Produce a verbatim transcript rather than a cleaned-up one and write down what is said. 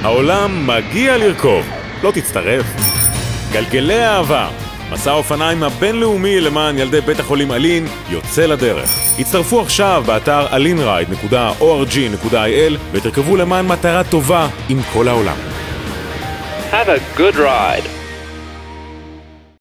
העולם מגיע לרכוב. לא תצטרף? גלגלי אהבה, מסע האופניים הבינלאומי למען ילדי בית החולים אלין יוצא לדרך. הצטרפו עכשיו באתר אלין רייד נקודה או אר ג'י נקודה איי אל ותרכבו למען מטרה טובה עם כל העולם. Have a good ride.